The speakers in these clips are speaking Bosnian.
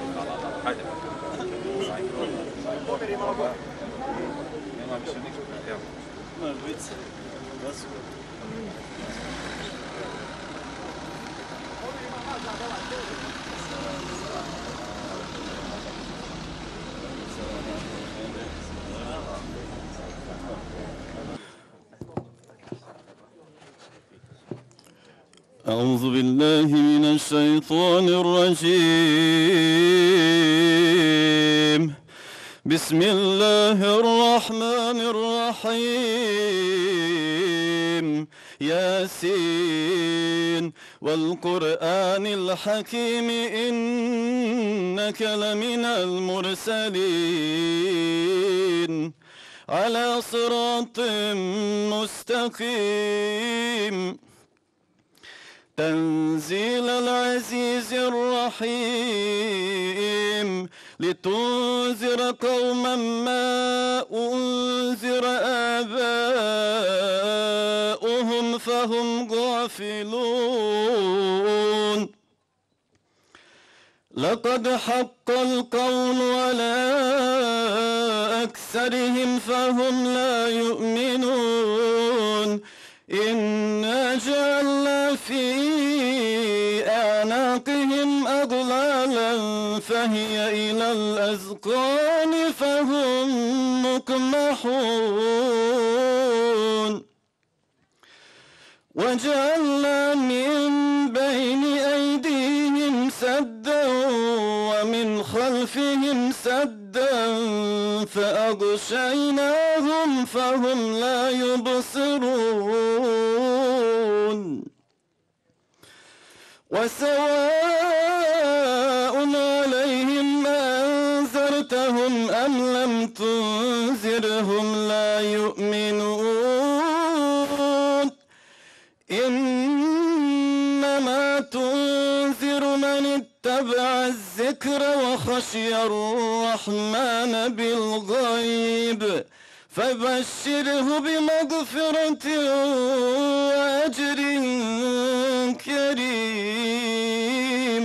Hajde. Pomeri malo gore. Nema više ništa. Evo. Može biti se. أعوذ بالله من الشيطان الرجيم. بسم الله الرحمن الرحيم. ياسين والقرآن الحكيم إنك لمن المرسلين على صراط مستقيم. تنزيل العزيز الرحيم لتنذر قوما ما أنذر آباؤهم فهم غافلون. لقد حق القول على أكثرهم فهم لا يؤمنون. إنا جعلنا في أعناقهم أغلالا فهي إلى الأذقان فهم مقمحون. وجعلنا من بين أيديهم سدا ومن خلفهم سدا فأغشيناهم فهم لا يبصرون. وسواء عليهم أنذرتهم أم لم تنذرهم لا يؤمنون. إنما تنذر من اتبع الذكر وخشي الرحمن بالغيب فبشره بمغفرة وأجر كريم.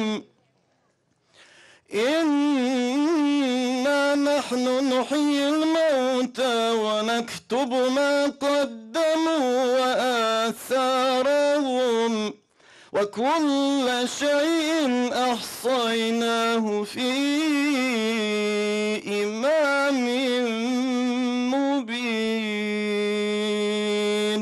إنا نحن نحيي الموتى ونكتب ما قدموا وآثارهم وكل شيء أحصيناه في إمام مبين.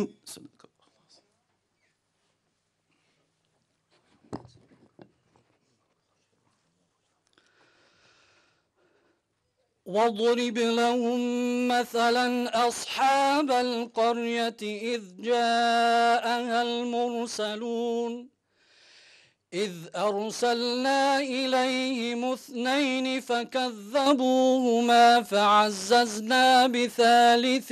واضرب لهم مثلا أصحاب القرية إذ جاءها المرسلون إذ أرسلنا إليهم 2 فكذبوهما فعززنا بثالث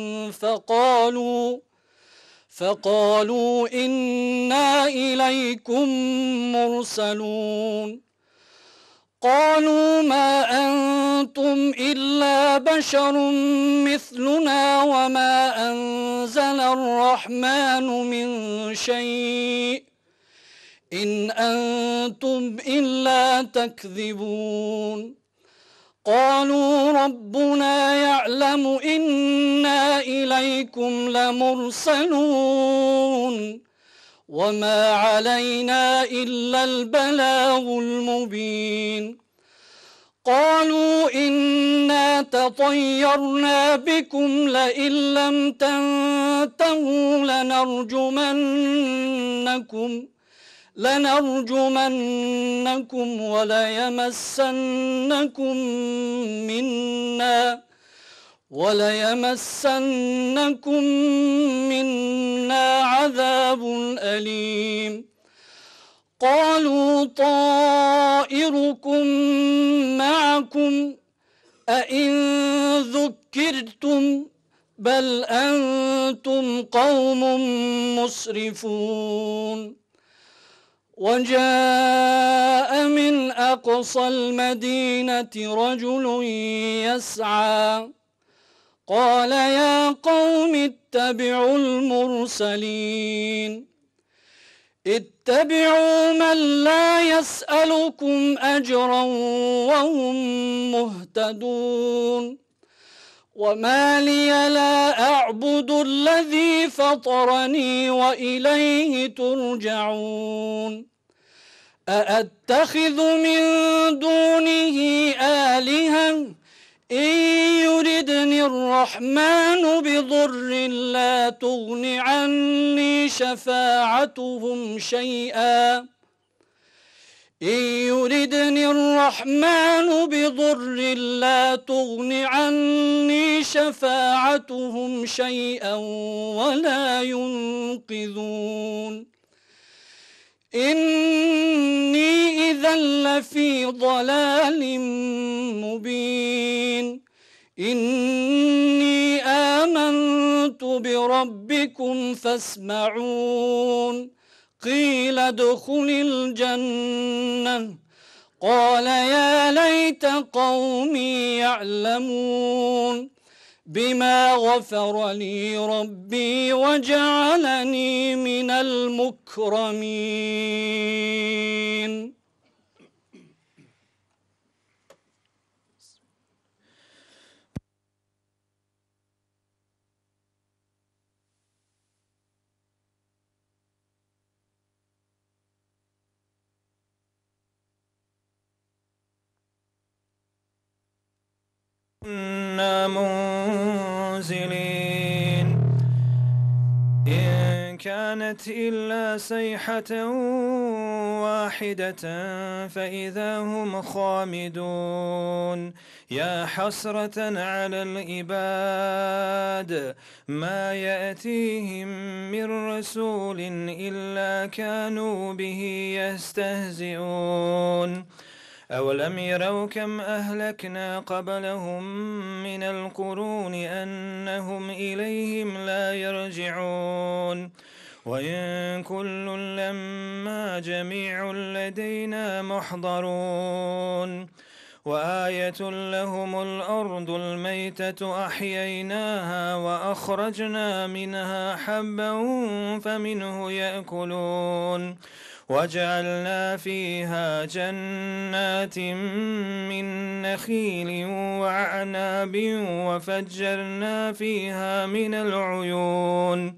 فقالوا إنا إليكم مرسلون. قالوا ما أنتم إلا بشر مثلنا وما أنزل الرحمن من شيء إن أنتم إلا تكذبون. قالوا ربنا يعلم إنا إليكم لمرسلون وما علينا إلا البلاغ المبين. قالوا إنا تطيرنا بكم لئن لم تنتهوا لنرجمنكم وليمسنكم منا عذاب أليم. قالوا طائركم معكم أئن ذكرتم بل أنتم قوم مسرفون. وجاء من أقصى المدينة رجل يسعى قال يا قوم اتبعوا المرسلين اتبعوا من لا يسألكم أجرا وهم مهتدون وما لي لا أعبد الذي فطرني وإليه ترجعون أأتخذ من دونه آلهة إن يردني الرحمن بضر لا تغن عني شفاعتهم شيئا إن يردني الرحمن بضر لا تغن عني شفاعتهم شيئا ولا ينقذون إني إذا لفي ضلال مبين إني آمنت بربكم فاسمعون قيل ادخل الجنة قال يا ليت قومي يعلمون بما غفر لي ربي وجعلني من المكرمين. كنا منزلين إن كانت إلا صيحة واحدة فإذا هم خامدون يا حسرة على العباد ما يأتيهم من رسول إلا كانوا به يستهزئون أولم يروا كم أهلكنا قبلهم من القرون أنهم إليهم لا يرجعون وإن كل لما جميع لدينا محضرون وآية لهم الأرض الميتة أحييناها وأخرجنا منها حبا فمنه يأكلون وجعلنا فيها جنات من نخيل وعناب وفجرنا فيها من العيون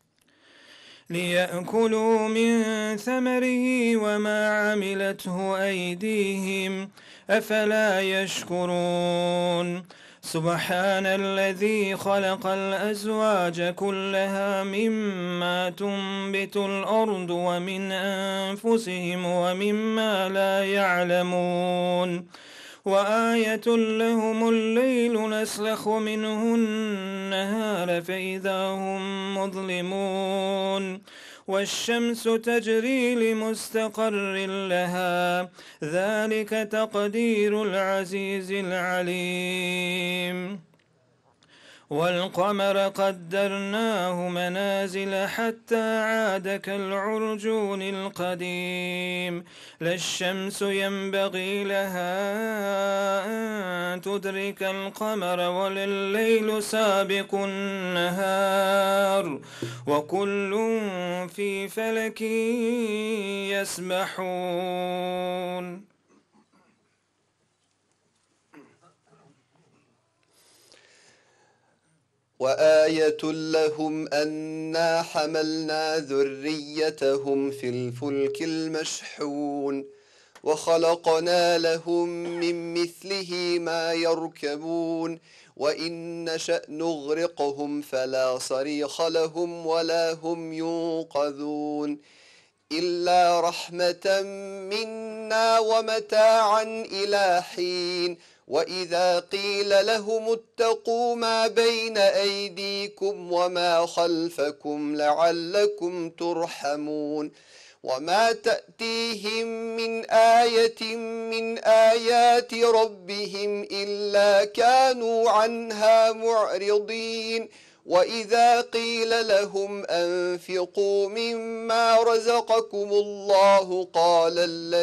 ليأكلوا من ثمره وما عملته أيديهم أفلا يشكرون سبحان الذي خلق الأزواج كلها مما تنبت الأرض ومن أنفسهم ومما لا يعلمون وآية لهم الليل نسلخ منه النهار فإذا هم مظلمون والشمس تجري لمستقر لها ذلك تقدير العزيز العليم والقمر قدرناه منازل حتى عاد كالعرجون القديم لا الشمس ينبغي لها أن تدرك القمر ولا الليل سابق النهار وكل في فلك يسبحون وآية لهم أنا حملنا ذريتهم في الفلك المشحون وخلقنا لهم من مثله ما يركبون وإن نشأ نغرقهم فلا صريخ لهم ولا هم ينقذون إلا رحمة منا ومتاعا إلى حين وإذا قيل لهم اتقوا ما بين أيديكم وما خلفكم لعلكم ترحمون وما تأتيهم من آية من آيات ربهم إلا كانوا عنها معرضين وإذا قيل لهم أنفقوا مما رزقكم الله قال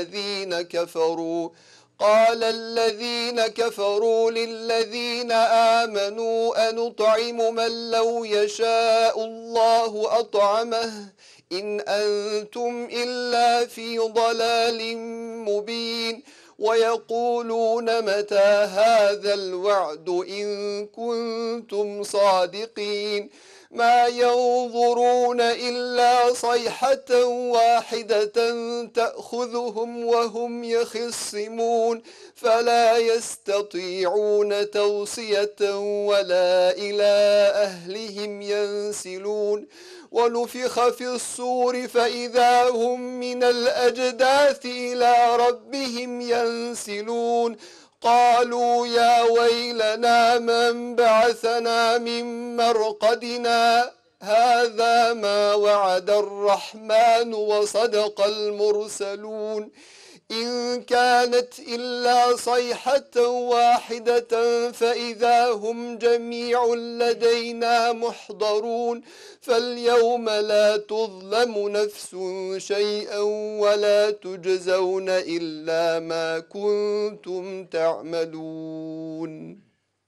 الذين كفروا للذين آمنوا أنطعم من لو يشاء الله أطعمه إن أنتم إلا في ضلال مبين ويقولون متى هذا الوعد إن كنتم صادقين ما ينظرون إلا صيحة واحدة تأخذهم وهم يخصمون فلا يستطيعون توصية ولا إلى أهلهم ينسلون ونفخ في الصور فإذا هم من الأجداث إلى ربهم ينسلون قالوا يا ويلنا من بعثنا من مرقدنا هذا ما وعد الرحمن وصدق المرسلون إن كانت إلا صيحة واحدة فإذا هم جميع لدينا محضرون فاليوم لا تظلم نفس شيئا ولا تجزون إلا ما كنتم تعملون.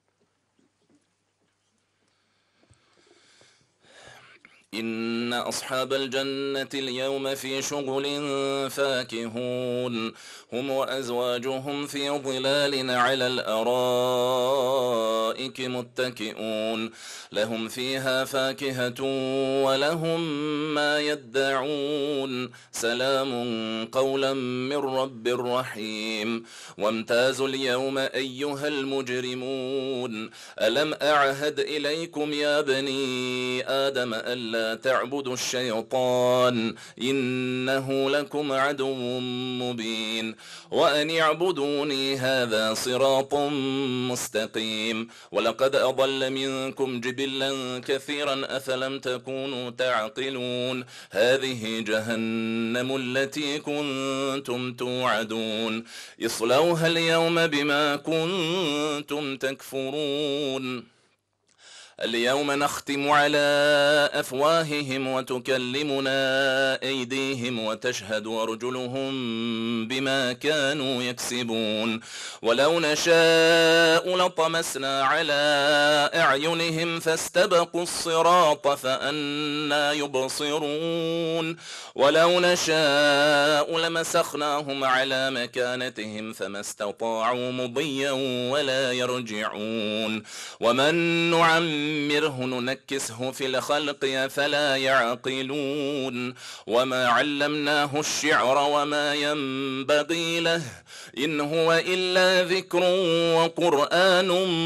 إن أصحاب الجنة اليوم في شغل فاكهون هم وأزواجهم في ظلال على الأرائك متكئون لهم فيها فاكهة ولهم ما يدعون سلام قولا من رب رحيم. وامتازوا اليوم أيها المجرمون ألم أعهد إليكم يا بني آدم ألا تعبدوا الشيطان إنه لكم عدو مبين وأن اعبدوني هذا صراط مستقيم. ولقد أضل منكم جبلا كثيرا أفلم تكونوا تعقلون هذه جهنم التي كنتم توعدون اصلوها اليوم بما كنتم تكفرون. اليوم نختم على أفواههم وتكلمنا أيديهم وتشهد أرجلهم بما كانوا يكسبون ولو نشاء لطمسنا على أعينهم فاستبقوا الصراط فأنى يبصرون ولو نشاء لمسخناهم على مكانتهم فما استطاعوا مضيا ولا يرجعون ومن نعمره ننكسه في الخلق فلا يعقلون وما علمناه الشعر وما ينبغي له إن هو إلا ذكر وقرآن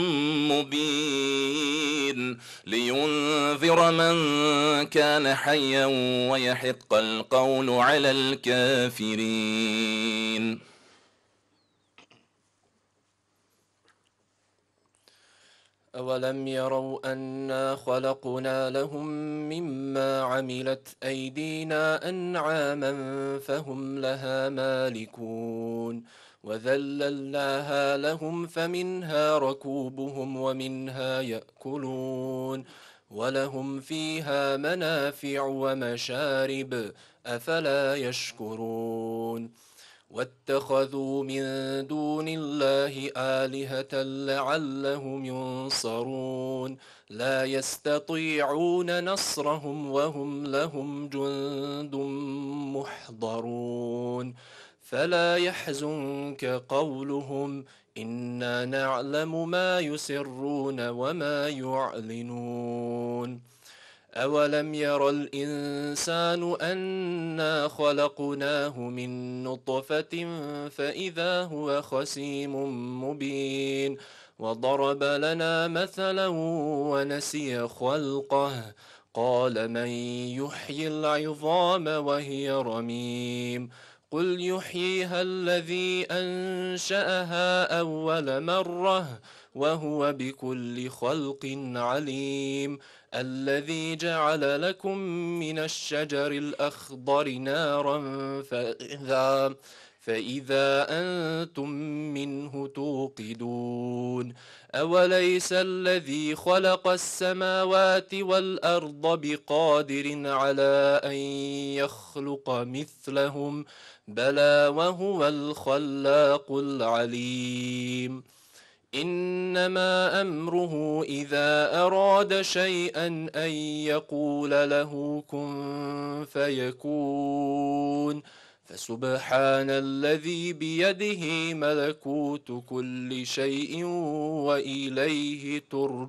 مبين لينذر من كان حيا ويحق القول على الكافرين. أولم يروا أنا خلقنا لهم مما عملت أيدينا أنعاما فهم لها مالكون وذللناها لهم فمنها ركوبهم ومنها يأكلون ولهم فيها منافع ومشارب أفلا يشكرون واتخذوا من دون الله آلهة لعلهم ينصرون لا يستطيعون نصرهم وهم لهم جند محضرون فلا يحزنك قولهم إنا نعلم ما يسرون وما يعلنون أولم ير الإنسان أنا خلقناه من نطفة فإذا هو خصيم مبين وضرب لنا مثلا ونسي خلقه قال من يحيي العظام وهي رميم قل يحييها الذي أنشأها أول مرة وهو بكل خلق عليم الذي جعل لكم من الشجر الأخضر نارا فإذا أنتم منه توقدون أوليس الذي خلق السماوات والأرض بقادر على أن يخلق مثلهم بلى وهو الخلاق العليم إنما أمره إذا أراد شيئا أن يقول له كن فيكون فسبحان الذي بيده ملكوت كل شيء وإليه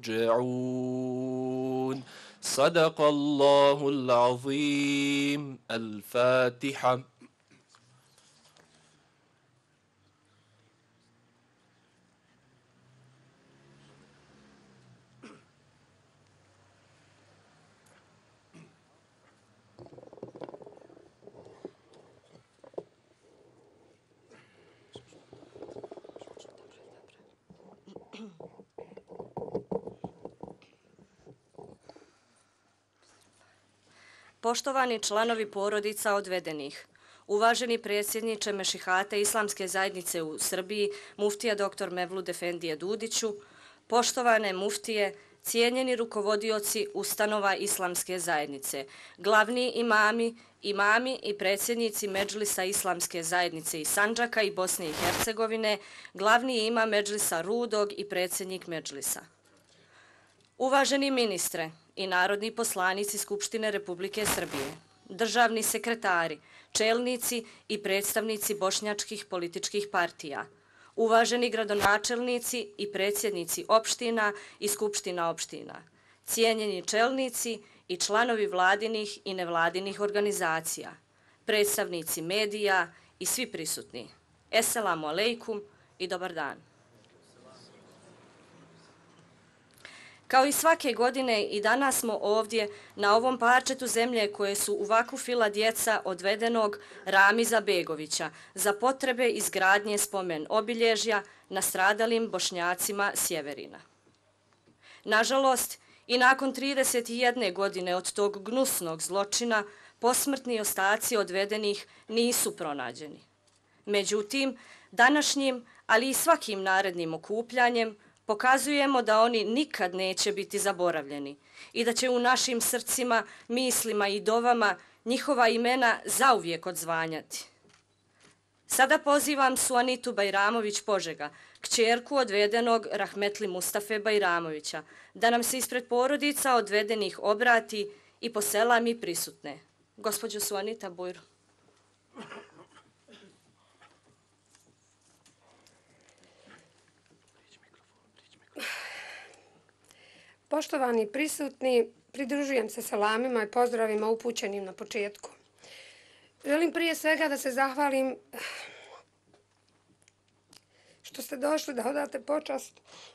ترجعون. صدق الله العظيم. الفاتحة. Poštovani članovi porodica odvedenih, uvaženi predsjedniče Mešihate Islamske zajednice u Srbiji, muftija dr. Mevlud Efendije Dudiću, poštovane muftije, cijenjeni rukovodioci ustanova Islamske zajednice, glavni imami i predsjednici Medžlisa Islamske zajednice iz Sandžaka i Bosne i Hercegovine, glavni imam Medžlisa Rudog i predsjednik Medžlisa. Uvaženi ministre i narodni poslanici Skupštine Republike Srbije, državni sekretari, čelnici i predstavnici bošnjačkih političkih partija, uvaženi gradonačelnici i predsjednici opština i skupština opština, cijenjeni čelnici i članovi vladinih i nevladinih organizacija, predstavnici medija i svi prisutni. Esselamu alejkum i dobar dan. Kao i svake godine i danas smo ovdje na ovom parčetu zemlje koje su u vakufila djeca odvedenog Ramiza Begovića za potrebe izgradnje spomen obilježja nastradalim Bošnjacima Sjeverina. Nažalost, i nakon 31 godine od tog gnusnog zločina posmrtni ostaci odvedenih nisu pronađeni. Međutim, današnjim, ali i svakim narednim okupljanjem pokazujemo da oni nikad neće biti zaboravljeni i da će u našim srcima, mislima i dovama njihova imena zauvijek odzvanjati. Sada pozivam Suanitu Bajramović Požega, kćerku odvedenog Rahmetli Mustafe Bajramovića, da nam se ispred porodica odvedenih obrati i poselami prisutne. Gospođo Suanita, bujru. Poštovani prisutni, pridružujem se salamima i pozdravima upućenim na početku. Želim prije svega da se zahvalim što ste došli da odate počast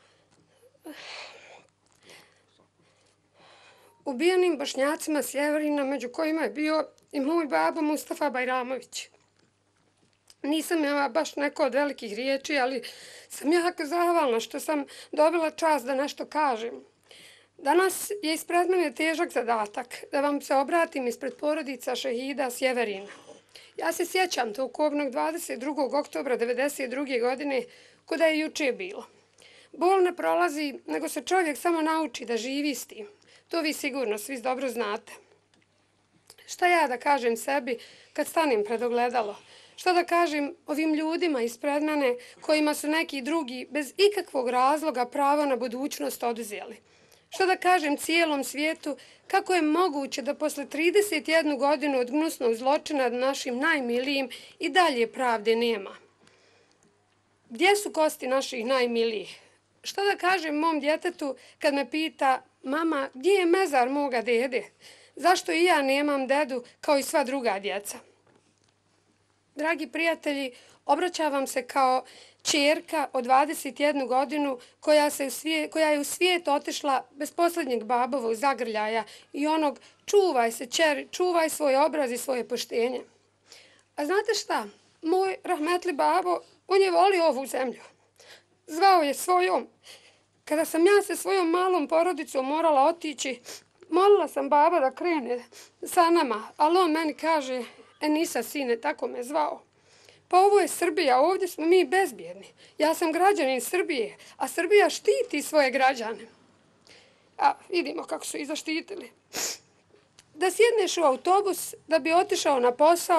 ubijenim Bošnjacima Sjeverina, među kojima je bio i moj babo Mustafa Bajramović. Nisam ja baš neko od velikih riječi, ali sam jako zahvalna što sam dobila čast da nešto kažem. Danas je ispred mene težak zadatak da vam se obratim ispred porodica šehida Sjeverina. Ja se sjećam tog kobnog 22. oktobra 1992. godine, kuda je juče bilo. Bol ne prolazi, nego se čovjek samo nauči da živi s tim. To vi sigurno svi dobro znate. Šta ja da kažem sebi kad stanem pred ogledalo? Šta da kažem ovim ljudima ispred mene kojima su neki drugi bez ikakvog razloga pravo na budućnost oduzeli? Šta da kažem cijelom svijetu kako je moguće da posle 31 godinu od gnusnog zločina nad našim najmilijim i dalje pravde nema? Gdje su kosti naših najmilijih? Šta da kažem mom djetetu kad me pita mama gdje je mezar moga dede? Zašto i ja nemam dedu kao i sva druga djeca? Dragi prijatelji, obraćam vam se kao ćerka od 21 godinu koja je u svijet otišla bez posljednjeg babovog zagrljaja i onog čuvaj se ćeri, čuvaj svoj obraz i svoje poštenje. A znate šta? Moj rahmetli babo, on je volio ovu zemlju. Zvao je svojom. Kada sam ja se svojom malom porodicom morala otići, molila sam baba da krene sa nama, ali on meni kaže, Enisa sine, tako me zvao. Pa ovo je Srbija, ovdje smo mi bezbjedni. Ja sam građanin Srbije, a Srbija štiti svoje građane. A vidimo kako su ih zaštitili. Da sjedneš u autobus da bi otišao na posao,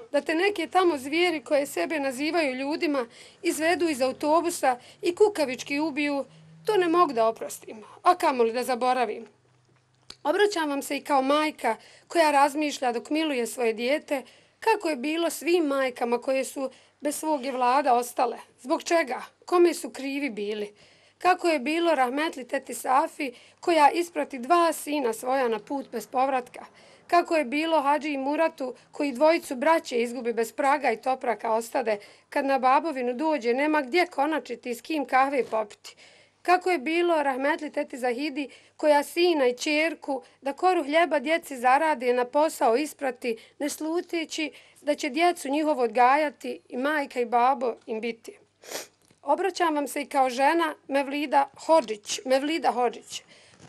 da te neke tamo zvijeri koje sebe nazivaju ljudima izvedu iz autobusa i kukavički ubiju, to ne mogu da oprostim, a kamoli da zaboravim. Obraćam vam se i kao majka koja razmišlja dok miluje svoje dijete kako je bilo svim majkama koje su bez svog je vlada ostale. Zbog čega? Kome su krivi bili? Kako je bilo rahmetli teti Safi koja isprati 2 sina svoja na put bez povratka? Kako je bilo Hadži i Muratu koji 2 braće izgubi bez praga i topraka ostade kad na babovinu dođe nema gdje konačiti i s kim kahve popiti? Kako je bilo rahmetli teti Zahidi koja sina i ćerku da koru hljeba djeci zarade na posao isprati ne sluteći da će djecu njihovo odgajati i majka i babo im biti. Obraćam vam se i kao žena Mevlida Hodžić,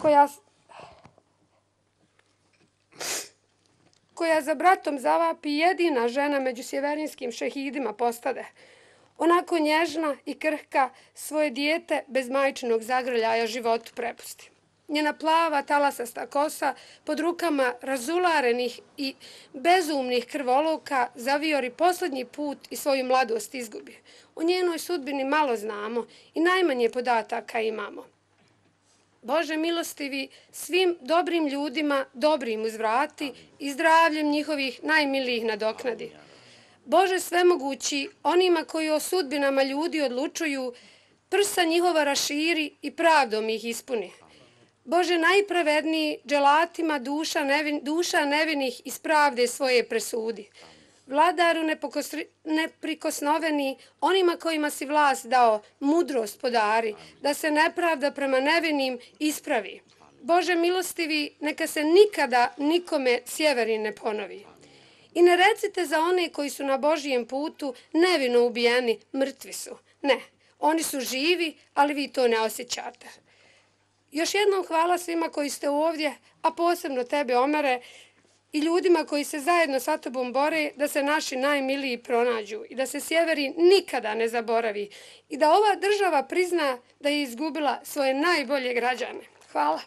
koja za bratom zavapi jedina žena među sjeverinskim šehidima postade. Onako nježna i krhka svoje dijete bez majčinog zagrljaja životu prepusti. Njena plava talasasta kosa pod rukama razularenih i bezumnih krvoloka zavijori posljednji put i svoju mladost izgubi. O njenoj sudbini malo znamo i najmanje podataka imamo. Bože milostivi, svim dobrim ljudima dobrim uzvrati i zdravljem njihovih najmilijih nadoknadi. Bože svemogući, onima koji o sudbinama ljudi odlučuju, prsa njihova raširi i pravdom ih ispuni. Bože najpravedniji, dželatima duša nevinih iz pravde svoje presudi. Vladaru neprikosnoveni, onima kojima si vlast dao, mudrost podari, da se nepravda prema nevinim ispravi. Bože milostivi, neka se nikada nikome Sjeverin ne ponovi. I ne recite za one koji su na Božijem putu nevino ubijeni, mrtvi su. Ne, oni su živi, ali vi to ne osjećate. Još jednom hvala svima koji ste ovdje, a posebno tebe, Omere, i ljudima koji se zajedno sa tobom bore da se naši najmiliji pronađu i da se Sjeverin nikada ne zaboravi i da ova država prizna da je izgubila svoje najbolje građane. Hvala.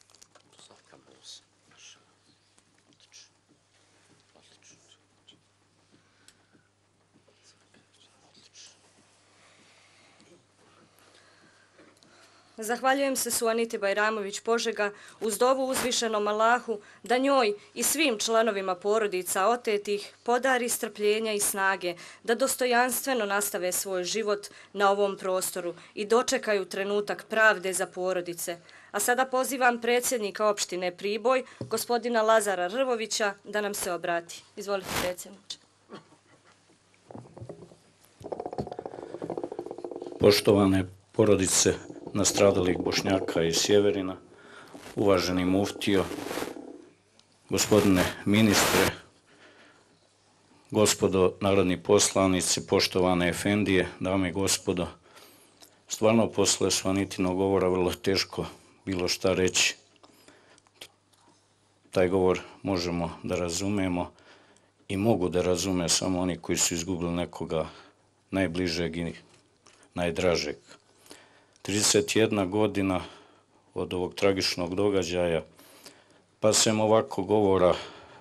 Zahvaljujem se Suaniti Bajramović Požega uz dovu uzvišenom Allahu da njoj i svim članovima porodica otetih podari strpljenja i snage da dostojanstveno nastave svoj život na ovom prostoru i dočekaju trenutak pravde za porodice. A sada pozivam predsjednika opštine Priboj, gospodina Lazara Rvovića, da nam se obrati. Izvolite, predsjedniče. Poštovane porodice nastradalih Bošnjaka iz Sjeverina, uvaženi muftio, gospodine ministre, gospodo narodni poslanici, poštovane efendije, dame i gospodo, stvarno posle Suanitinog govora vrlo teško bilo šta reći. Taj govor možemo da razumemo i mogu da razume samo oni koji su izgubili nekoga najbližeg i najdražeg. 31 godina od ovog tragičnog događaja, pa sem ovako govora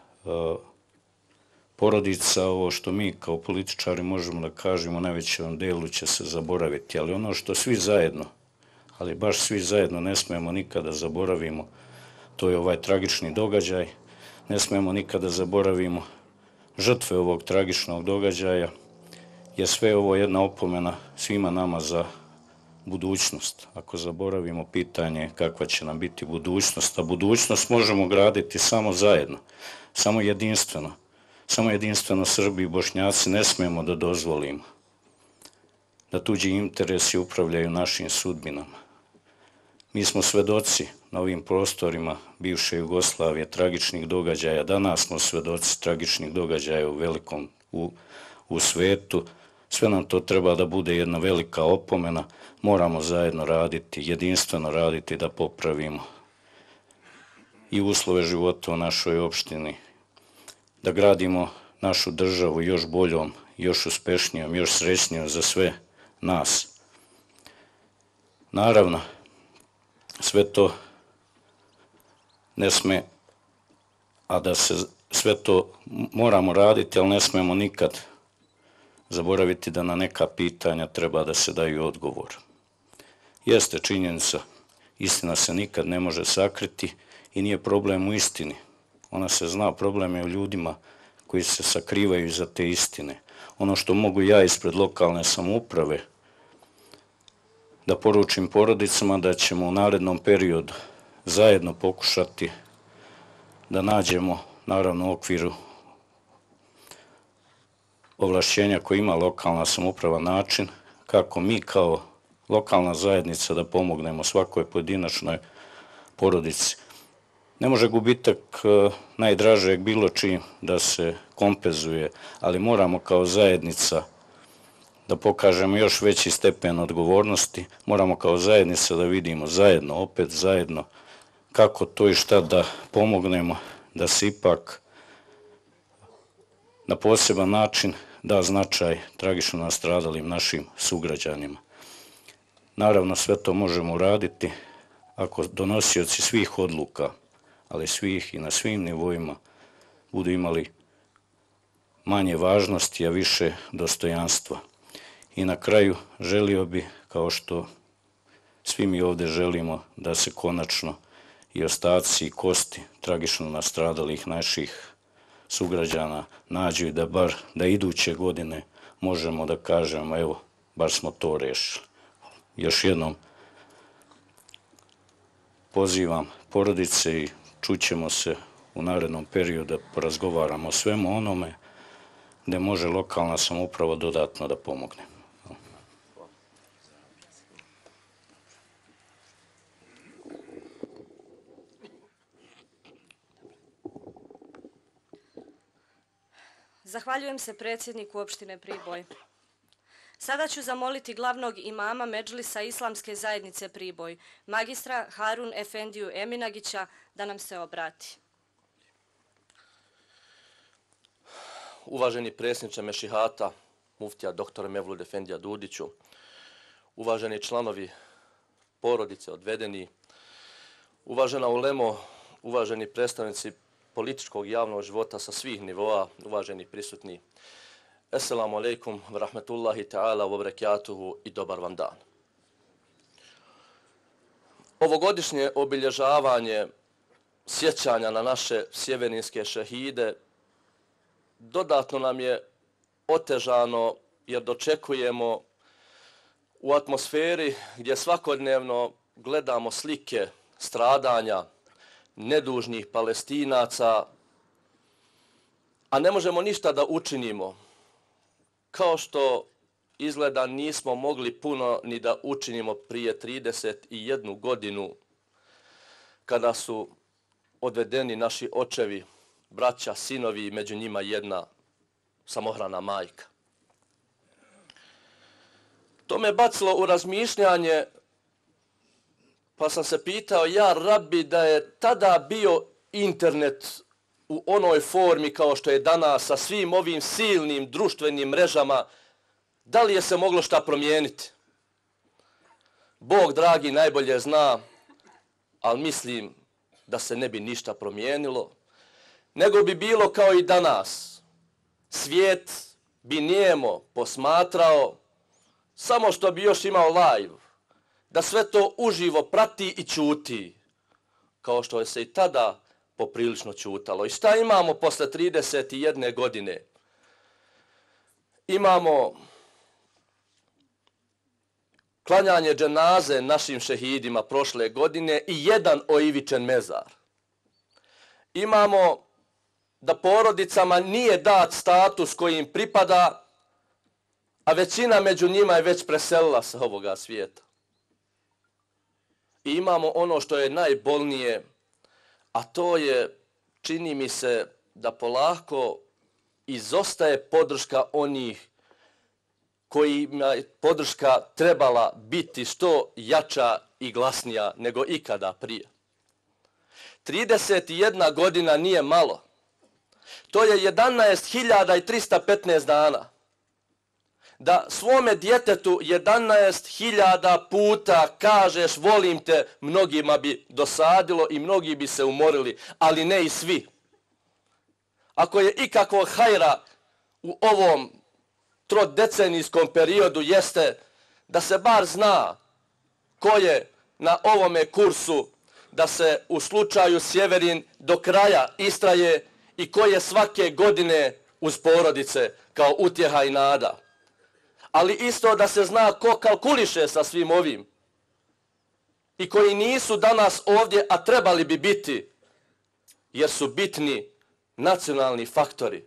porodica, ovo što mi kao političari možemo da kažemo, u najvećem delu će se zaboraviti, ali ono što svi zajedno, ali baš svi zajedno ne smijemo nikada zaboravimo, to je ovaj tragični događaj, ne smijemo nikada zaboravimo žrtve ovog tragičnog događaja, je sve ovo jedna opomena svima nama za budućnost. Ako zaboravimo pitanje kakva će nam biti budućnost, a budućnost možemo graditi samo zajedno, samo jedinstveno Srbi i Bošnjaci ne smijemo da dozvolimo da tuđi interesi upravljaju našim sudbinama. Mi smo svedoci na ovim prostorima bivše Jugoslavije tragičnih događaja, danas smo svedoci tragičnih događaja u svetu. Sve nam to treba da bude jedna velika opomena. Moramo zajedno raditi, jedinstveno raditi da popravimo i uslove života u našoj opštini, da gradimo našu državu još boljom, još uspešnijom, još srećnijom za sve nas. Naravno, sve to ne sme, a da se sve to moramo raditi, ali ne smemo nikad zaboraviti da na neka pitanja treba da se daju odgovor. Jeste činjenica, istina se nikad ne može sakriti i nije problem u istini. Ona se zna, problem je u ljudima koji se sakrivaju iza te istine. Ono što mogu ja ispred lokalne samouprave da poručim porodicama da ćemo u narednom periodu zajedno pokušati da nađemo, naravno u okviru ovlašćenja koje ima lokalna samouprava, način kako mi kao lokalna zajednica da pomognemo svakoj pojedinačnoj porodici. Ne može gubitak najdražeg bilo čim da se kompenzuje, ali moramo kao zajednica da pokažemo još veći stepen odgovornosti, moramo kao zajednica da vidimo zajedno, opet zajedno, kako to i šta da pomognemo, da se ipak na poseban način da značaj tragično nastradalim našim sugrađanima. Naravno, sve to možemo uraditi ako donosioci svih odluka, ali svih i na svim nivoima, budu imali manje važnosti, a više dostojanstva. I na kraju želio bi, kao što svi mi ovdje želimo, da se konačno i ostaci i kosti tragično nastradalih naših sugrađana nađu i da bar da iduće godine možemo da kažemo evo, bar smo to rešili. Još jednom pozivam porodice i čućemo se u narednom periodu da porazgovaramo o svemu onome gde može lokalna samouprava dodatno da pomogne. Zahvaljujem se predsjedniku opštine Priboj. Sada ću zamoliti glavnog imama Medžlisa Islamske zajednice Priboj, magistra Harun Efendiju Eminagića, da nam se obrati. Uvaženi predsjedniče Mešihata, muftija dr. Mevlud Efendija Dudiću, uvaženi članovi porodice odvedeni, uvažena ulemo, uvaženi predstavnici političkog javnog života sa svih nivoa, uvaženi prisutni. Assalamu alaikum wa rahmatullahi ta'ala wa barakatuhu i dobar vam dan. Ovogodišnje obilježavanje sjećanja na naše sjeverinske šehide dodatno nam je otežano jer dočekujemo u atmosferi gdje svakodnevno gledamo slike stradanja nedužnih Palestinaca, a ne možemo ništa da učinimo, kao što izgleda nismo mogli puno ni da učinimo prije 31 godinu, kada su odvedeni naši očevi, braća, sinovi i među njima jedna samohrana majka. To me bacilo u razmišljanje, pa sam se pitao, ja Rabbi, da je tada bio internet u onoj formi kao što je danas sa svim ovim silnim društvenim mrežama, da li je se moglo šta promijeniti? Bog dragi najbolje zna, ali mislim da se ne bi ništa promijenilo, nego bi bilo kao i danas. Svijet bi nijemo posmatrao, samo što bi još imao live, da sve to uživo prati i ćuti, kao što je se i tada poprilično ćutalo. I šta imamo posle 31 godine? Imamo klanjanje dženaze našim šehidima prošle godine i jedan oivičen mezar. Imamo da porodicama nije dat status koji im pripada, a većina među njima je već preselila sa ovoga svijeta. I imamo ono što je najbolnije, a to je, čini mi se, da polako izostaje podrška onih kojima je podrška trebala biti što jača i glasnija nego ikada prije. 31 godina nije malo. To je 11.315 dana. Da svome djetetu 11.000 puta kažeš volim te, mnogima bi dosadilo i mnogi bi se umorili, ali ne i svi. ako je ikakvog hajra u ovom trodecenijskom periodu, jeste da se bar zna ko je na ovome kursu, da se u slučaju Sjeverin do kraja istraje i ko je svake godine uz porodice kao utjeha i nada. Ali isto da se zna ko kalkuliše sa svim ovim i koji nisu danas ovdje, a trebali bi biti, jer su bitni nacionalni faktori.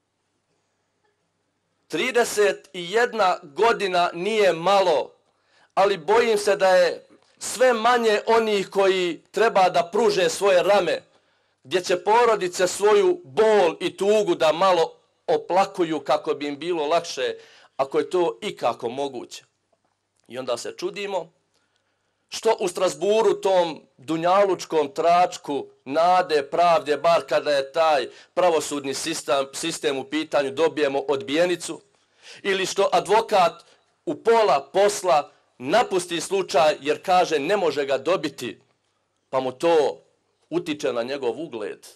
31 godina nije malo, ali bojim se da je sve manje onih koji treba da pruže svoje rame, gdje će porodice svoju bol i tugu da malo oplakuju kako bi im bilo lakše, ako je to ikako moguće. I onda se čudimo što u Strasburu, tom dunjalučkom tračku nade, pravde, bar kada je taj pravosudni sistem u pitanju, dobijemo odbijenicu, ili što advokat u pola posla napusti slučaj jer kaže ne može ga dobiti, pa mu to utiče na njegov ugled.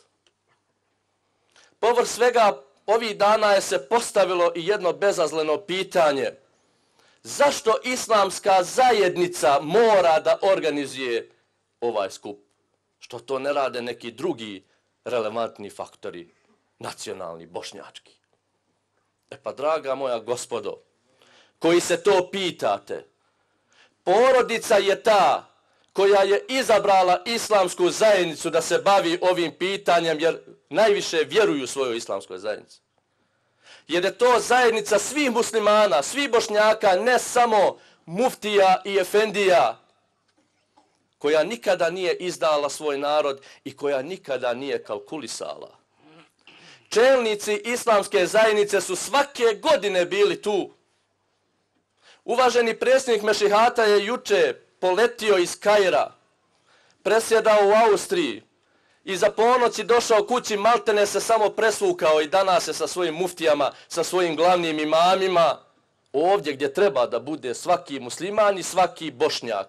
Povrh svega, ovih dana je se postavilo i jedno bezazleno pitanje. Zašto islamska zajednica mora da organizuje ovaj skup? Što to ne rade neki drugi relevantni faktori, nacionalni, bošnjački? E pa, draga moja gospodo, koji se to pitate, porodica je ta koja je izabrala islamsku zajednicu da se bavi ovim pitanjem, jer najviše vjeruju svojoj islamskoj zajednici. Jer je to zajednica svih muslimana, svih bošnjaka, ne samo muftija i efendija, koja nikada nije izdala svoj narod i koja nikada nije kalkulisala. Čelnici islamske zajednice su svake godine bili tu. Uvaženi predsjednik Mešihata je juče poletio iz Kaira, presjedao u Austriji i za ponoć je došao kući, maltene se samo presvukao i danas je sa svojim muftijama, sa svojim glavnim imamima, ovdje gdje treba da bude svaki musliman i svaki bošnjak.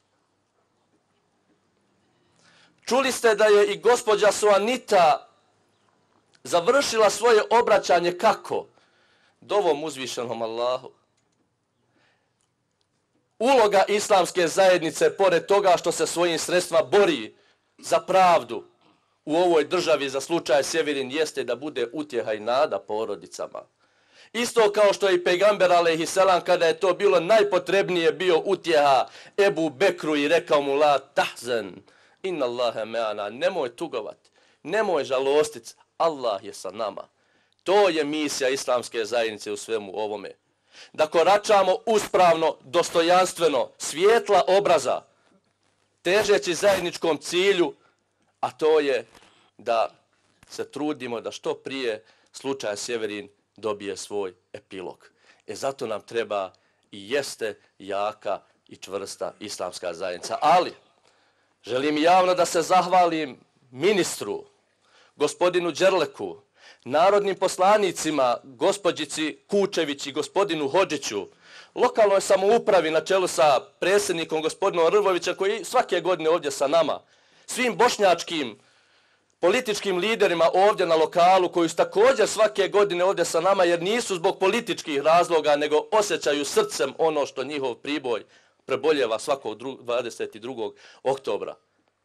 Čuli ste da je i gospođa Suanita završila svoje obraćanje kako? Dovom uzvišenom Allahu. Uloga islamske zajednice, pored toga što se svojim sredstva bori za pravdu u ovoj državi za slučaj Sjeverin, jeste da bude utjeha i nada porodicama. Isto kao što je i pejgamber alejhiselam, kada je to bilo najpotrebnije, bio utjeha Ebu Bekru i rekao mu la tahzen, inna Allahe meana, nemoj tugovat, nemoj žalostic, Allah je sa nama. To je misija islamske zajednice u svemu ovome. Da koračamo uspravno, dostojanstveno, svijetla obraza, težeći zajedničkom cilju, a to je da se trudimo da što prije slučaj Sjeverin dobije svoj epilog. Zato nam treba i jeste jaka i čvrsta islamska zajednica. Ali želim javno da se zahvalim ministru, gospodinu Đerleku, narodnim poslanicima, gospođici Kučević i gospodinu Hodžiću, lokalnoj samoupravi na čelu sa predsjednikom gospodinom Rvovića, koji svake godine ovdje sa nama, svim bošnjačkim političkim liderima ovdje na lokalu, koji su također svake godine ovdje sa nama, jer nisu zbog političkih razloga, nego osjećaju srcem ono što njihov Priboj preboljeva svakog 22. oktobra.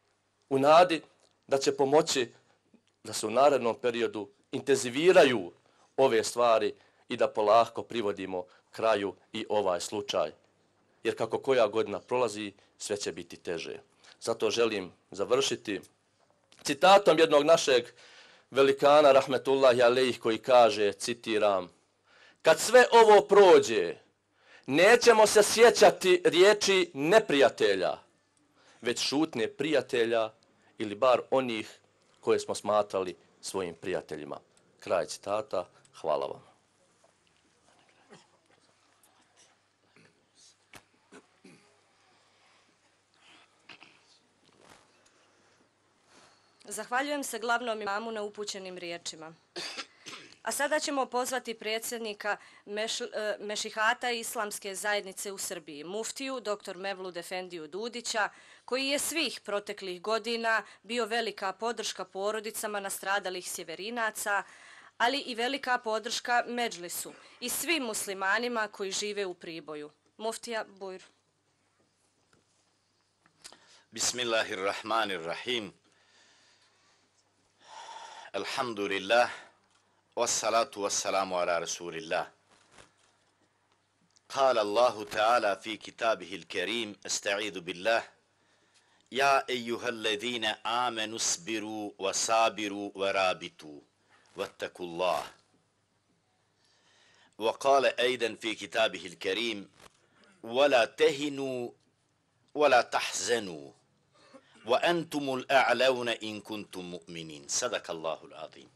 U nadi da će pomoći da se u narednom periodu intenziviraju ove stvari i da polako privodimo kraju i ovaj slučaj. Jer kako koja godina prolazi, sve će biti teže. Zato želim završiti citatom jednog našeg velikana, rahmetullahi alejih, koji kaže, citiram, kad sve ovo prođe, nećemo se sjećati riječi neprijatelja, već šutnje prijatelja ili bar onih koje smo smatrali svojim prijateljima. Kraj citata. Hvala vam. Zahvaljujem se glavnom imamu na upućenim riječima. A sada ćemo pozvati predsjednika Mešihata Islamske zajednice u Srbiji, muftiju dr. Mevlud Efendiju Dudića, koji je svih proteklih godina bio velika podrška porodicama nastradalih sjeverinaca, ali i velika podrška Medžlisu i svim muslimanima koji žive u Priboju. Muftija Bujru. Bismillahirrahmanirrahim. Alhamdulillah. Wassalatu wassalamu ala rasulillah. قال الله تعالى في كتابه الكريم استعيذ بالله يا أيها الذين آمنوا اصبروا وصابروا ورابطوا واتقوا الله. وقال أيضا في كتابه الكريم ولا تهنوا ولا تحزنوا وأنتم الأعلون إن كنتم مؤمنين. صدق الله العظيم.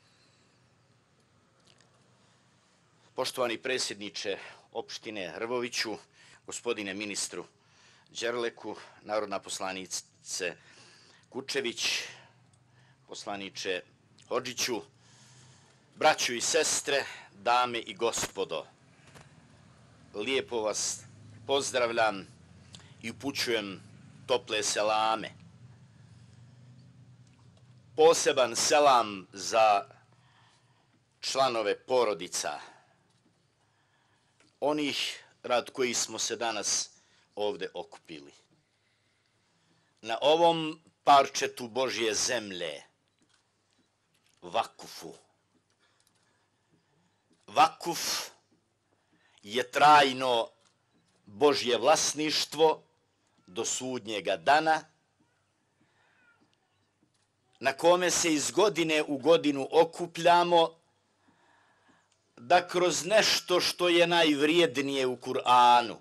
Poštovani predsjedniče opštine Rvoviću, gospodine ministru Đerleku, narodna poslanice Kučević, poslaniče Hodžiću, braćo i sestre, dame i gospodo, lijepo vas pozdravljam i upućujem tople selame. Poseban selam za članove porodica, onih rad koji smo se danas ovdje okupili. Na ovom parčetu Božje zemlje, vakufu. Vakuf je trajno Božje vlasništvo do sudnjega dana, na kome se iz godine u godinu okupljamo da kroz nešto što je najvrijednije u Kur'anu,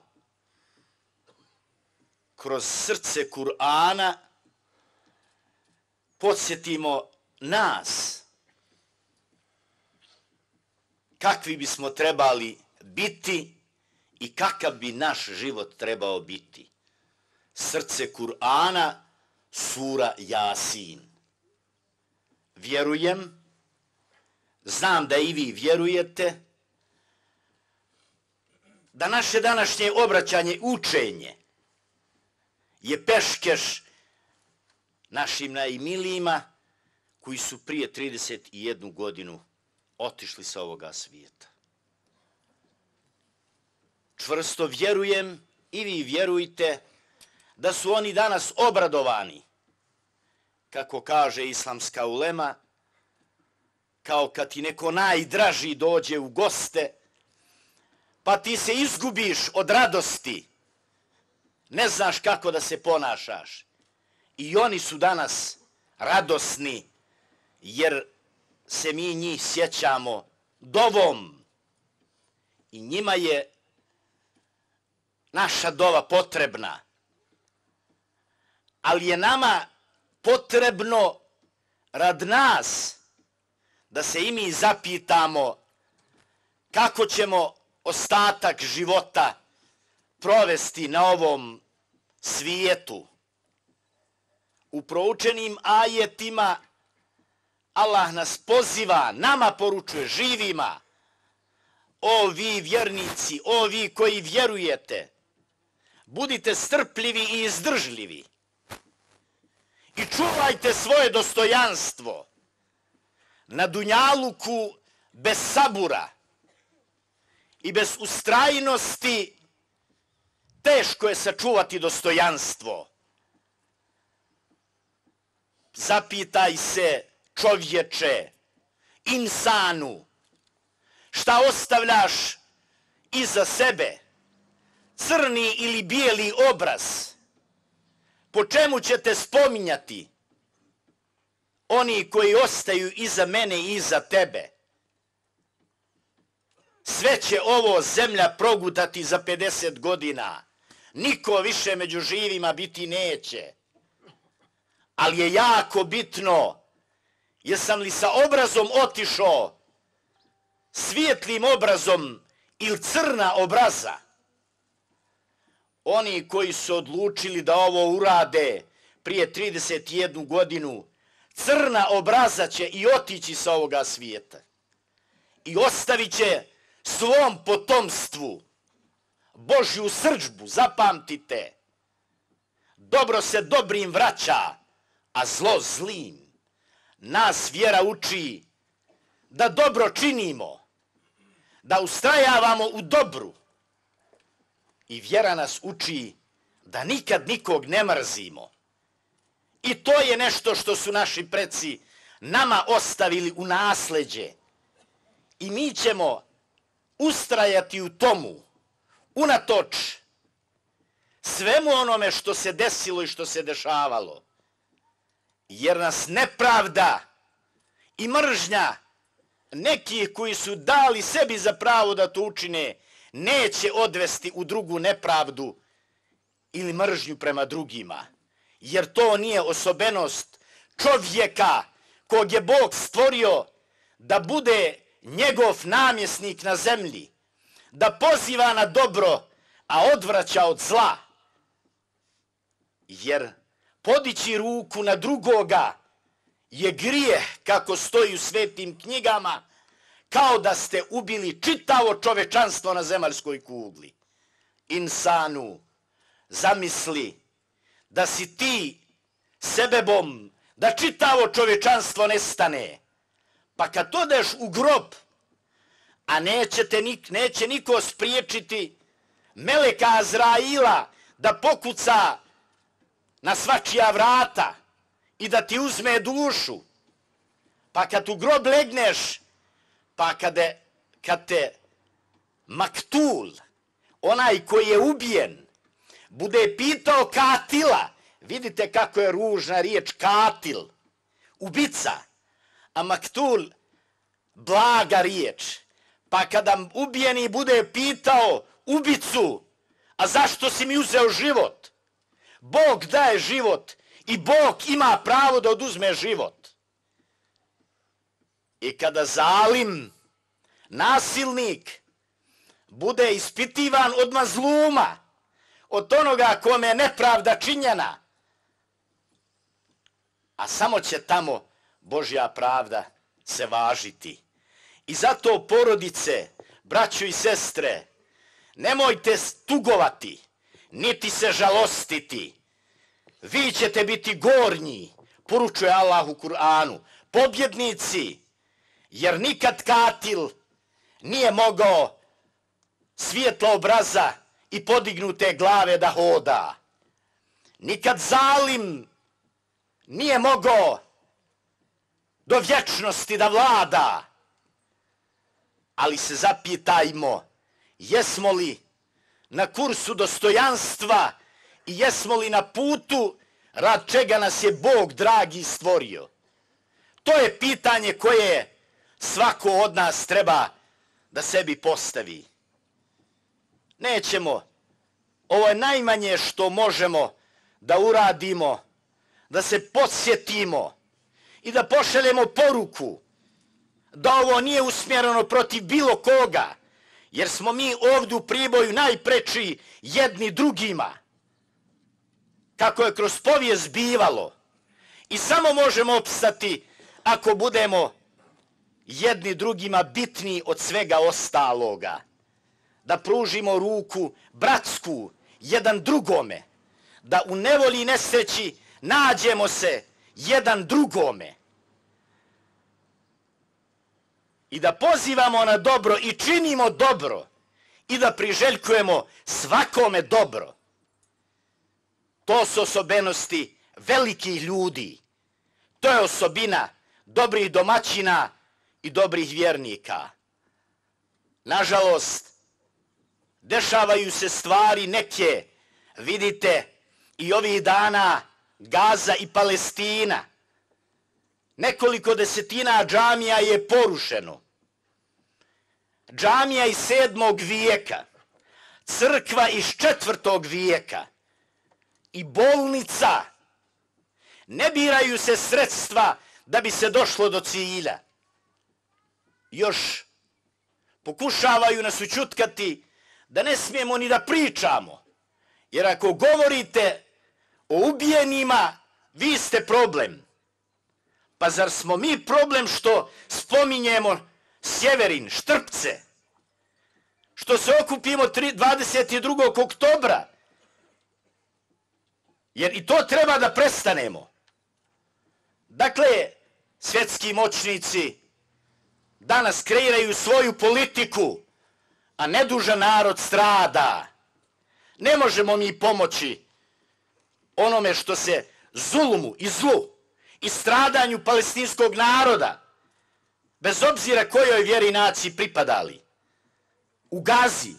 kroz srce Kur'ana, podsjetimo nas kakvi bismo trebali biti i kakav bi naš život trebao biti. Srce Kur'ana, sura Jasin. Vjerujem, znam da i vi vjerujete, da naše današnje obraćanje, učenje je peškeš našim najmilijima koji su prije 31 godinu otišli sa ovoga svijeta. Čvrsto vjerujem i vi vjerujte da su oni danas obradovani, kako kaže islamska ulema, kao kad ti neko najdraži dođe u goste, pa ti se izgubiš od radosti, ne znaš kako da se ponašaš. I oni su danas radosni, jer se mi njih sjećamo dovom. I njima je naša dova potrebna. Ali je nama potrebno rad nas da se i mi zapitamo kako ćemo ostatak života provesti na ovom svijetu. U proučenim ajetima Allah nas poziva, nama poručuje, živima, o vi vjernici, o vi koji vjerujete, budite strpljivi i izdržljivi i čuvajte svoje dostojanstvo. Na dunjaluku bez sabura i bez ustrajnosti teško je sačuvati dostojanstvo. Zapitaj se, čovječe, insanu, šta ostavljaš iza sebe, crni ili bijeli obraz, po čemu ćete spominjati oni koji ostaju iza mene i iza tebe. Sve će ovo zemlja progutati za 50 godina. Niko više među živima biti neće. Ali je jako bitno, jesam li sa obrazom otišao, svijetlim obrazom ili crna obraza. Oni koji su odlučili da ovo urade prije 31 godinu, crna obraza će i otići sa ovoga svijeta. i ostavit će svom potomstvu Božju srdžbu, zapamtite. Dobro se dobrim vraća, a zlo zlim. Nas vjera uči da dobro činimo, da ustrajavamo u dobru. I vjera nas uči da nikad nikog ne mrzimo. I to je nešto što su naši preci nama ostavili u nasleđe. I mi ćemo ustrajati u tomu, unatoč svemu onome što se desilo i što se dešavalo. Jer nas nepravda i mržnja nekih koji su dali sebi za pravo da to učine, neće odvesti u drugu nepravdu ili mržnju prema drugima. Jer to nije osobenost čovjeka kog je Bog stvorio da bude njegov namjesnik na zemlji, da poziva na dobro, a odvraća od zla. Jer podići ruku na drugoga je grijeh, kako stoji u svetim knjigama, kao da ste ubili čitavo čovečanstvo na zemaljskoj kugli. Insanu, zamisli da si ti sebebom da čitavo čovečanstvo nestane. Pa kad odeš u grob, a neće niko spriječiti meleka Azraila da pokuca na svačija vrata i da ti uzme dušu, pa kad u grob legneš, pa kad te maktul, onaj koji je ubijen, bude pitao katila, vidite kako je ružna riječ katil, ubica, a maktul, blaga riječ, pa kada ubijeni bude pitao ubicu, a zašto si mi uzeo život? Bog daje život i Bog ima pravo da oduzme život. I kada zalim, nasilnik, bude ispitivan od mazluma, od onoga kome je nepravda činjena, a samo će tamo Božja pravda se važiti. I zato, porodice, braćo i sestre, nemojte tugovati, niti se žalostiti. Vi ćete biti gornji, poručuje Allah u Kur'anu, pobjednici, jer nikad katil nije mogao svijetla obraza i podignute glave da hoda. Nikad zalim nije mogao do vječnosti da vlada. Ali se zapitajmo, jesmo li na kursu dostojanstva i jesmo li na putu rad čega nas je Bog dragi stvorio? To je pitanje koje svako od nas treba da sebi postavi. Nećemo, ovo je najmanje što možemo da uradimo, da se podsjetimo i da pošaljemo poruku da ovo nije usmjereno protiv bilo koga, jer smo mi ovdje u Priboju najpreči jedni drugima, kako je kroz povijest bivalo. I samo možemo opstati ako budemo jedni drugima bitni od svega ostaloga. Da pružimo ruku bratsku jedan drugome, da u nevolji i nesreći nađemo se jedan drugome i da pozivamo na dobro i činimo dobro i da priželjkujemo svakome dobro. To su osobenosti velikih ljudi. To je osobina dobrih domaćina i dobrih vjernika. Nažalost, dešavaju se stvari neke, vidite, i ovih dana Gaza i Palestina. Nekoliko desetina džamija je porušeno. Džamija iz 7. vijeka, crkva iz 4. vijeka i bolnica. Ne biraju se sredstva da bi se došlo do cilja. Još pokušavaju nas ućutkati da ne smijemo ni da pričamo. Jer ako govorite o ubijenima, vi ste problem. Pa zar smo mi problem što spominjemo Sjeverin, Štrpce, što se okupimo 22. oktobra, jer i to treba da prestanemo. Dakle, svjetski moćnici danas kreiraju svoju politiku, a nedužan narod strada. Ne možemo mi pomoći onome što se zulmu i zlu i stradanju palestinskog naroda, bez obzira kojoj vjeri i naciji pripadali, u Gazi.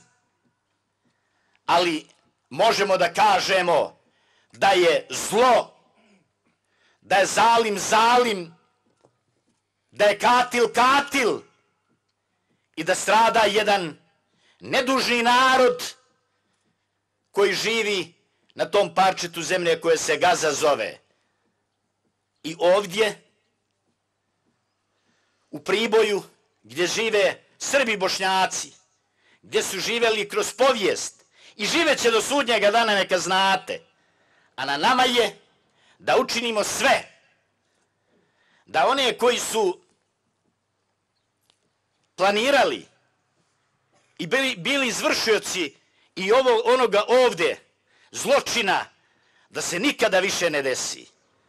Ali možemo da kažemo da je zlo, da je zalim zalim, da je katil katil i da strada jedan nedužni narod koji živi na tom parčetu zemlje koje se Gaza zove. I ovdje, u Priboju, gdje žive Srbi i Bošnjaci, gdje su živjeli kroz povijest i živeće do sudnjega dana, neka znate. A na nama je da učinimo sve, da one koji su planirali i bili izvršioci i onoga ovdje zločina, da se nikada više ne desi.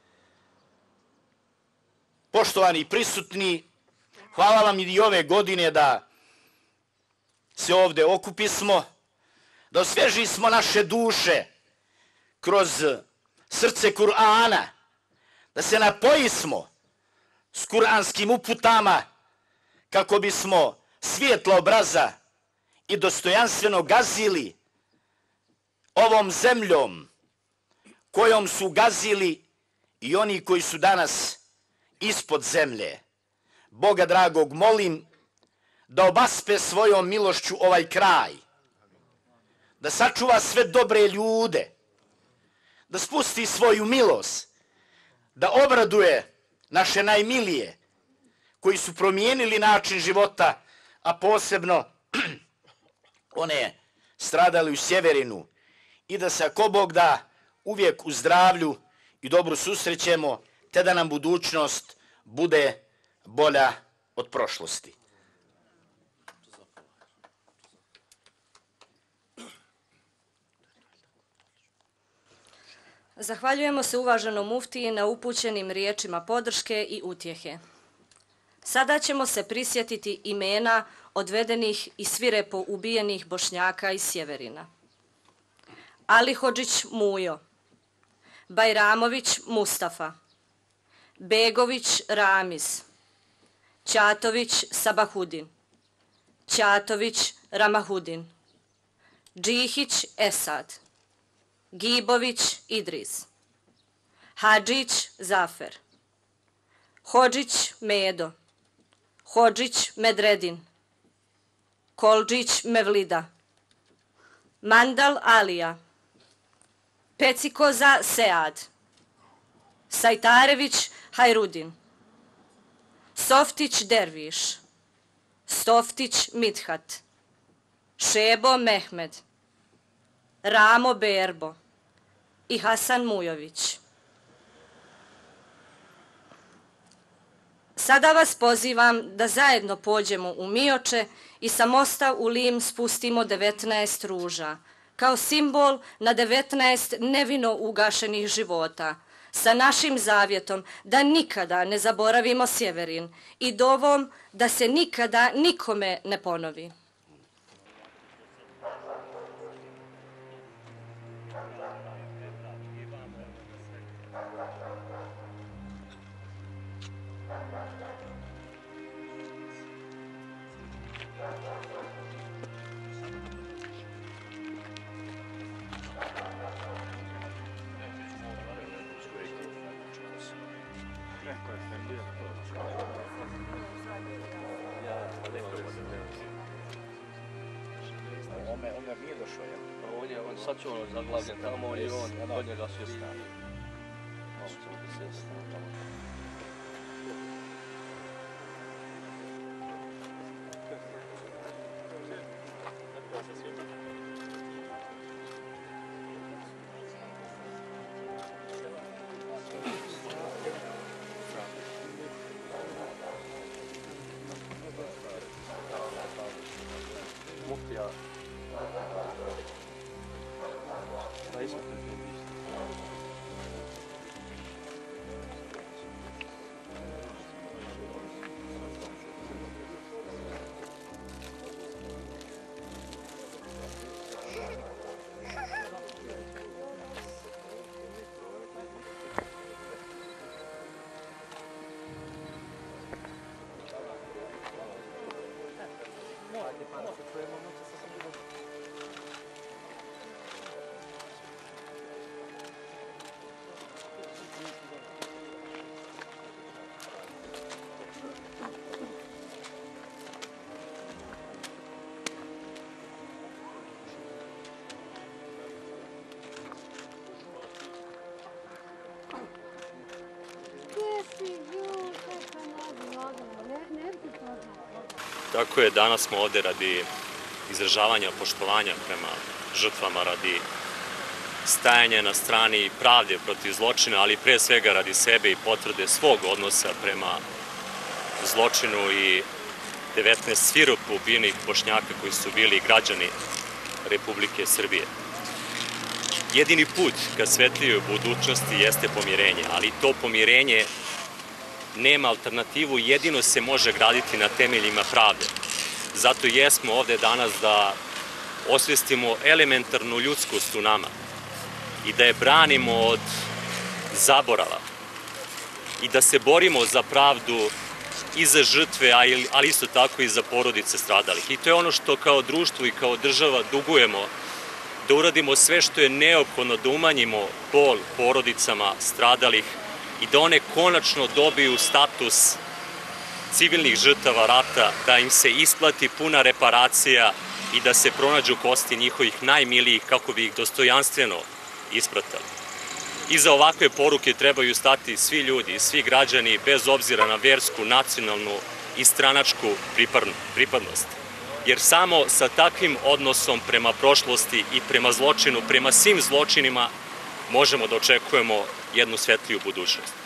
Poštovani prisutni, hvala vam i ove godine da se ovdje okupismo, da osvježismo naše duše kroz srce Kur'ana, da se napojismo s kuranskim uputama kako bismo svijetla obraza i dostojanstveno gazili ovom zemljom kojom su gazili i oni koji su danas ispod zemlje. Boga dragog molim da obaspe svojom milošću ovaj kraj, da sačuva sve dobre ljude, da spusti svoju milost, da obraduje naše najmilije koji su promijenili način života, a posebno one stradali u Sjeverinu, i da se, ako Bog da, uvijek u zdravlju i dobru susrećemo, te da nam budućnost bude bolja od prošlosti. Zahvaljujemo se uvaženom muftiji na upućenim riječima podrške i utjehe. Sada ćemo se prisjetiti imena odvedenih i svirepo ubijenih Bošnjaka iz Sjeverina. Alihodžić Mujo, Bajramović Mustafa, Begović Ramiz, Ćatović Sabahudin, Ćatović Ramahudin, Džihić Esad, Gibović Idris, Hadžić Zafer, Hodžić Medo, Hodžić Medredin, Kolđić Mevlida, Mandal Alija, Pecikoza Sead, Sajtarević Hajrudin, Softić Derviš, Stoftić Mithat, Šebo Mehmed, Ramo Berbo i Hasan Mujović. Sada vas pozivam da zajedno pođemo u Mioče i sa mosta u Lim spustimo 19 ruža, kao simbol na 19 nevino ugašenih života, sa našim zavjetom da nikada ne zaboravimo Sjeverin i dovom da se nikada nikome ne ponovi. Omer nije došao, jel? On sad će ono zaglavljen tamo i on od njega su ostali. Tako je, danas smo ovde radi izražavanja poštovanja prema žrtvama, radi stajanja na strani pravde protiv zločina, ali pre svega radi sebe i potvrde svog odnosa prema zločinu i 19 sviropo ubijenih Bošnjaka koji su bili građani Republike Srbije. Jedini put ka svetlijoj budućnosti jeste pomirenje, ali to pomirenje nema alternativu, jedino se može graditi na temeljima pravde. Zato jesmo ovde danas da osvestimo elementarnu ljudskost u nama i da je branimo od zaborava i da se borimo za pravdu i za žrtve, ali isto tako i za porodice stradalih. I to je ono što kao društvo i kao država dugujemo, da uradimo sve što je neophodno da umanjimo bol porodicama stradalih i da one konačno dobiju status civilnih žrtava rata, da im se isplati puna reparacija i da se pronađu kosti njihovih najmilijih kako bi ih dostojanstveno ispratali. Iza ovakve poruke trebaju stati svi ljudi, svi građani, bez obzira na versku, nacionalnu i stranačku pripadnost. Jer samo sa takvim odnosom prema prošlosti i prema zločinu, prema svim zločinima, možemo da očekujemo jednu svetliju budućnost.